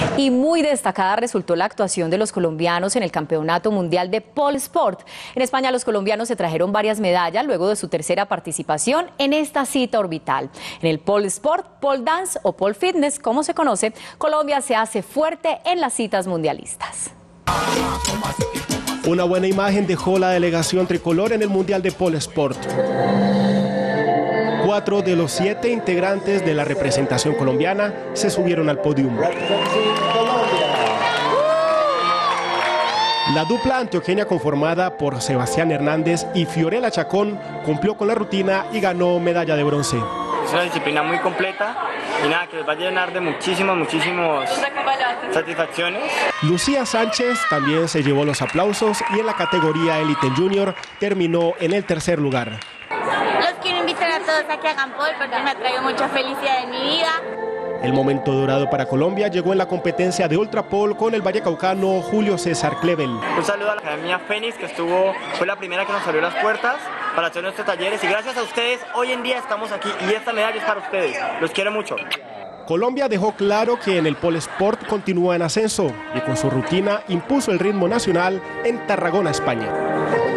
Y muy destacada resultó la actuación de los colombianos en el Campeonato Mundial de Pole Sport. En España los colombianos se trajeron varias medallas luego de su tercera participación en esta cita orbital. En el Pole Sport, Pole Dance o Pole Fitness, como se conoce, Colombia se hace fuerte en las citas mundialistas. Una buena imagen dejó la delegación tricolor en el Mundial de Pole Sport. 4 de los 7 integrantes de la representación colombiana se subieron al podio. La dupla antioqueña conformada por Sebastián Hernández y Fiorella Chacón cumplió con la rutina y ganó medalla de bronce. Es una disciplina muy completa y nada, que les va a llenar de muchísimas satisfacciones. Lucía Sánchez también se llevó los aplausos y en la categoría Elite Junior terminó en el tercer lugar. Los quiero invitar a todos a que hagan pole porque me ha traído mucha felicidad en mi vida. El momento dorado para Colombia llegó en la competencia de Ultra Pole con el vallecaucano Julio César Clevel. Un saludo a la Academia Fénix que fue la primera que nos abrió las puertas para hacer nuestros talleres y gracias a ustedes hoy en día estamos aquí y esta medalla es para ustedes. Los quiero mucho. Colombia dejó claro que en el Pole Sport continúa en ascenso y con su rutina impuso el ritmo nacional en Tarragona, España.